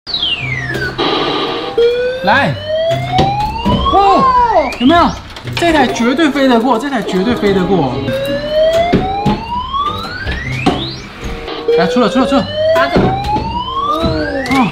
来，哦，有没有？这台绝对飞得过，这台绝对飞得过。来，出了。 打走。 哦。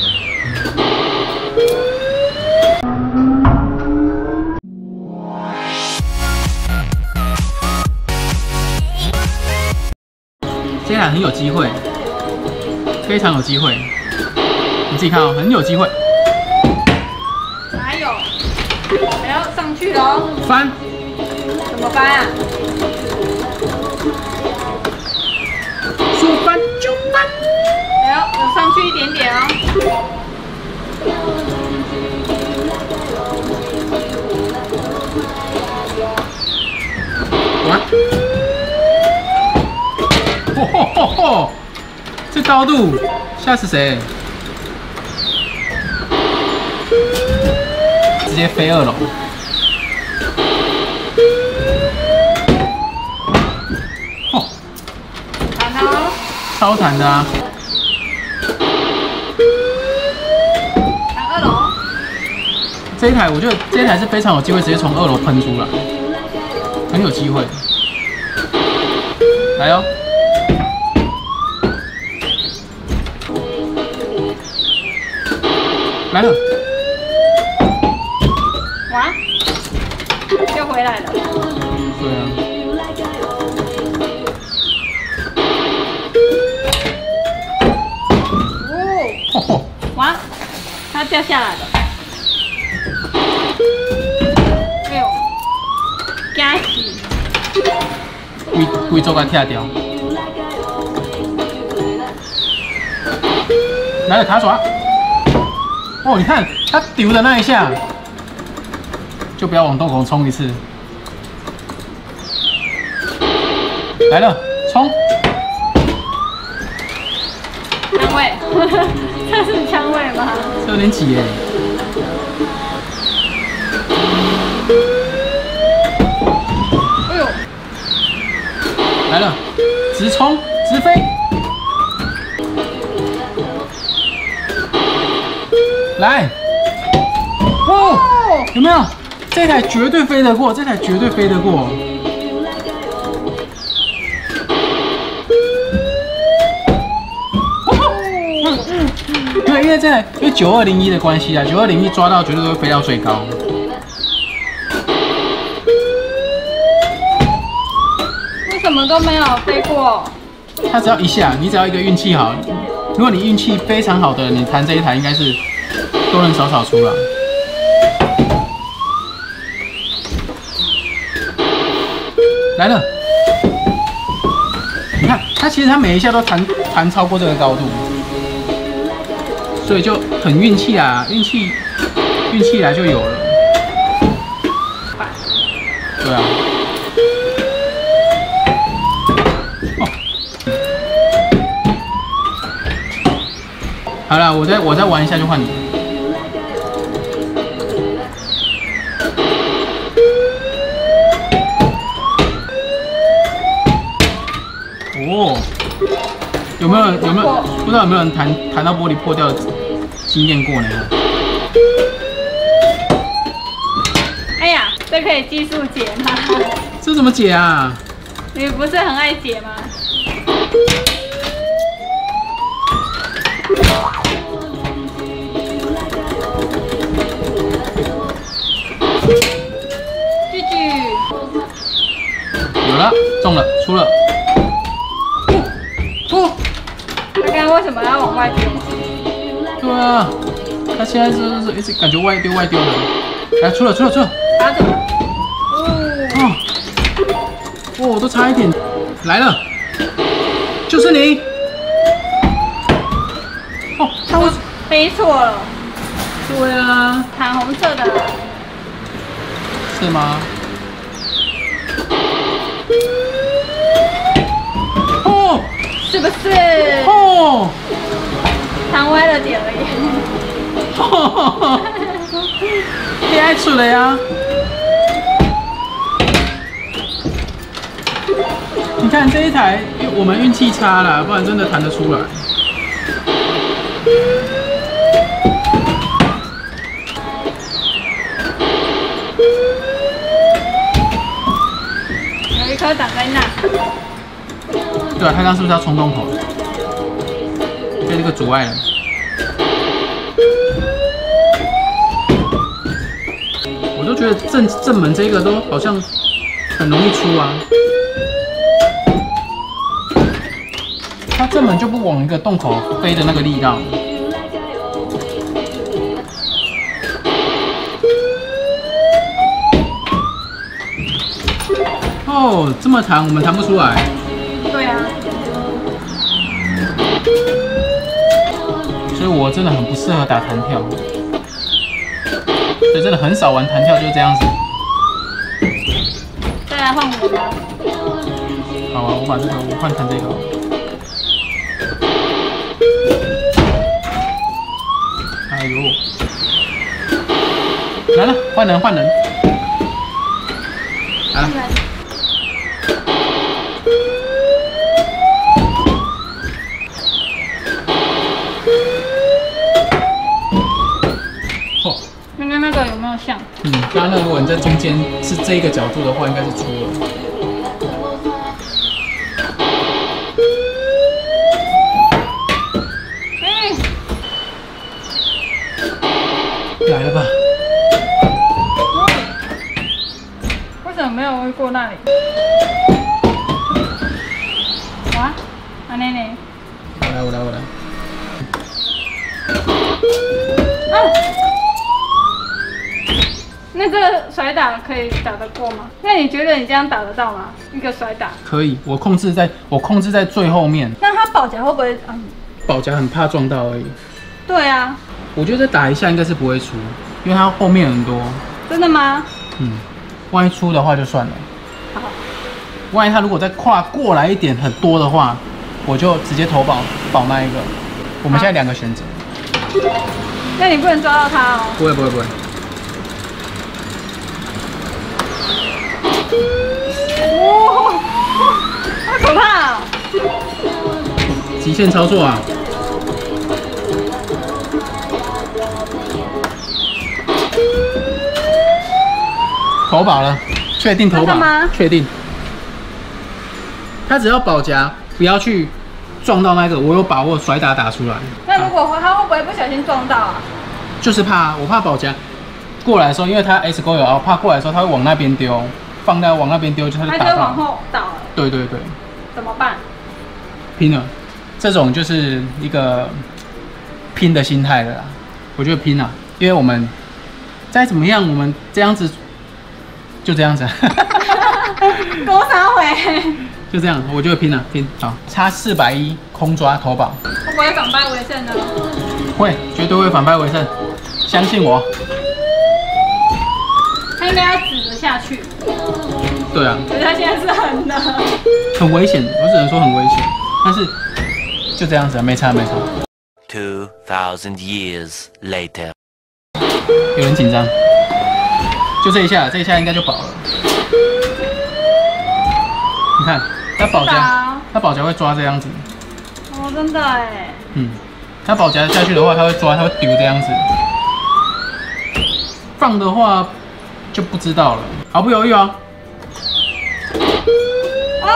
这台很有机会，非常有机会。你自己看哦，很有机会。 哪有？还要上去喽！ 翻。 怎么翻啊？ 说翻就翻。 还要有上去一点点哦。 哇！嚯！这高度吓死谁？直接飞2楼。哦， 弹哦， 超弹的啊！ 弹2楼。 这一台我觉得这一台是非常有机会直接从2楼喷出来，很有机会。来哦！来了！ 哇，又回来了。 对啊。 哦，哇，它掉下来了。哎呦，惊死！ 规组给拆掉。来了卡爪。哦，你看他丢的那一下，就不要往洞口冲一次。来了，冲！ 枪位，这是枪位吗？ 这有点挤耶。 哎呦， 来了，直冲，直飞。来，哦，有没有？这台绝对飞得过，这台绝对飞得过。因为因为9201的关系啊，9201抓到绝对都会飞到最高。 为什么都没有飞过？ 它只要一下，你只要一个运气好，如果你运气非常好的，你弹这一台应该是多人少少出了。来了，你看它其实它每一下都弹超过这个高度，所以就很运气啊，运气来就有了。对啊。好了，我再玩一下就换你。哦，有没有不知道有没有人弹到玻璃破掉的经验过呢？ 哎呀，这可以技术解吗？ 这怎么解啊？ 你不是很爱解吗？ 有了，中了，出了。 他刚刚为什么要往外丢？ 对啊，他现在是一直感觉外丢的。来，出了。 打走。 哦，都差一点。来了，就是你。哦，他会飞错了。 对啊。 弹红色的。 是吗？哦， 是不是？ 哦， 弹歪了点而已。 你爱出了呀？你看这一台，我们运气差了，不然真的弹得出来。 对啊，他刚刚是不是要冲洞口？被这个阻碍了。我都觉得正门这个都好像很容易出啊。他正门就不往一个洞口飞的那个力道。哦，这么弹我们弹不出来。 对啊。 所以我真的很不适合打弹跳，所以真的很少玩弹跳，就是这样子。 再来换我吧。 好啊，我把这个我换成这个。哎呦，来了，换人。来了。 刚刚那个有没有像？ 刚刚那个如果你在中间是这一个角度的话，应该是出了。来了吧？ 为什么没有过那里？哇，阿奶奶。 我来。 啊！那个甩打可以打得过吗？那你觉得你这样打得到吗？一个甩打可以，我控制在最后面。 那他保夹会不会？ 保夹很怕撞到而已。 对啊。 我觉得再打一下应该是不会出，因为它后面很多。 真的吗？ 万一出的话就算了。 好。 万一他如果再跨过来一点很多的话，我就直接投保那一个。我们现在2个选择。 那你不能抓到他哦。 不会。 哇，好可怕哦！ 极限操作啊！投保了，确定投保吗？确定。他只要保夹，不要去撞到那个，我有把握甩打出来。 那如果他会不会不小心撞到啊？ 就是怕，我怕保夹过来的时候，因为他 S 勾有凹，怕过来的时候他会往那边丢，往那边丢，就他就打到。 他就往后倒了。 对。 怎么办？ 拼了，这种就是一个拼的心态了啦。我觉得拼啊，因为我们再怎么样，我们这样子就这样子。 多少回？ 就这样，我就会拼了，拼好，差410空抓投保。 会不会反败为胜呢？ 会，绝对会反败为胜，相信我。 他应该要指着下去。 对啊。 可是他现在是横的。 很危险，我只能说很危险，但是就这样子，没差。 2000 years later， 有人紧张，就这一下应该就保了。你看，他保夹会抓这样子。 哦，真的哎。 他保夹下去的话，他会抓，他会丢这样子。放的话就不知道了，毫不犹豫哦。 啊！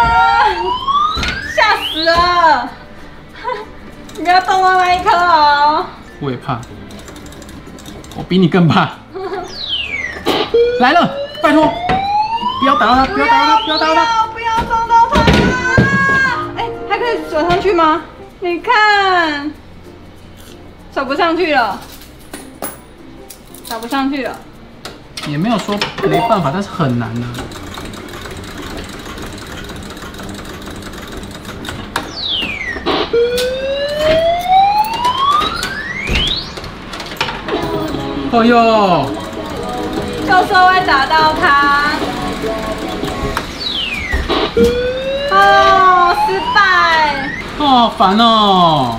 吓死了！你不要动到那一颗哦。 我也怕，我比你更怕。来了，拜托，不要打到他，不要打到他，不要打到他， 不要撞到他！哎，还可以走上去吗？你看，走不上去了，走不上去了。 也没有说没办法，但是很难啊。哦哟， 就说会打到他。哦，失败。 哦，好烦哦。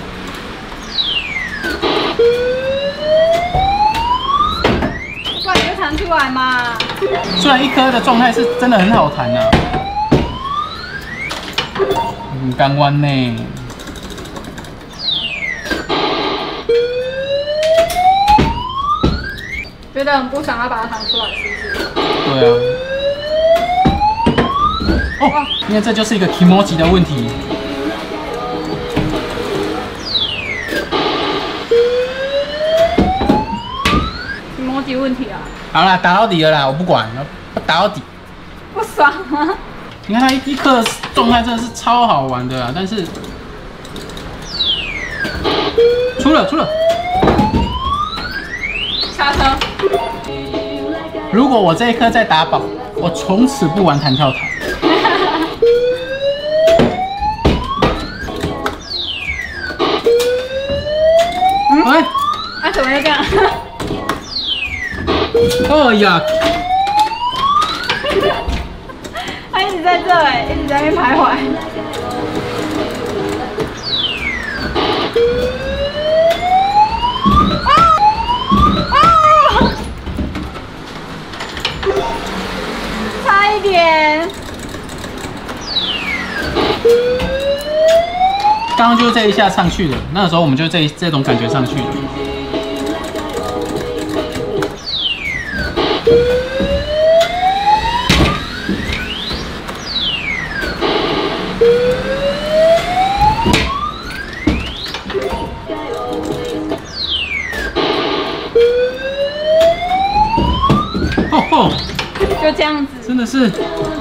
不然你就弹出来嘛。 虽然一颗的状态是真的很好弹呐，很干弯呢。 觉得很不想要把它弹出来，是不是？ 对啊。 哦，因为这就是一个 kimoji 的问题。 emoji 问题啊！ 好啦，打到底了啦，我不管，打到底。 不爽啊！ 你看他一颗的状态真的是超好玩的啦，但是出了， 刹车。 如果我这一颗再打宝，我从此不玩弹跳台。喂， 啊，怎么又这样？ 哎呀！ 他一直在这哎，一直在那边徘徊。差一点。 刚刚就是这一下上去的，那个时候我们就这种感觉上去的。哦， 就这样子， 真的是。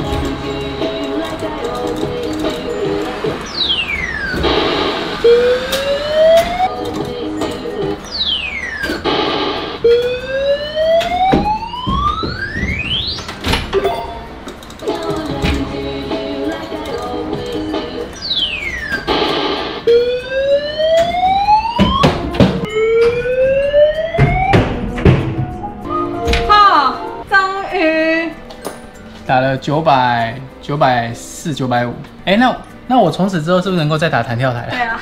打了900、940、950，哎，那我从此之后是不是能够再打弹跳台了？ 对啊，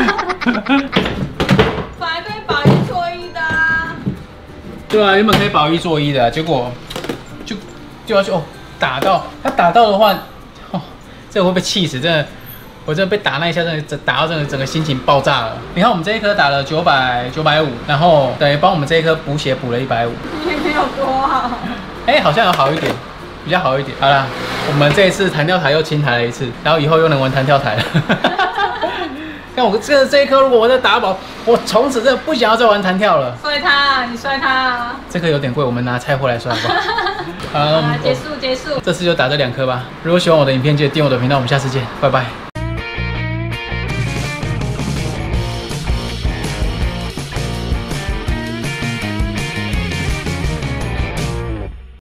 本来可以保一做一的啊。 对啊，原本可以保一做一的，结果就要去打到他打到的话，这个会被气死，真的，我真的被打那一下，真的打到真的整个心情爆炸了。你看我们这一颗打了900、950，然后等于帮我们这一颗补血补了150， 也没有多好。 哎，好像有好一点。比较好一点。好啦，我们这一次弹跳台又清台了一次，然后以后又能玩弹跳台了。看我这一颗，如果我再打宝，我从此真的不想要再玩弹跳了。 摔它，你摔它。 这颗有点贵，我们拿菜货来摔好不好？好， 结束。 这次就打这2颗吧。如果喜欢我的影片，记得订阅我的频道，我们下次见，拜拜。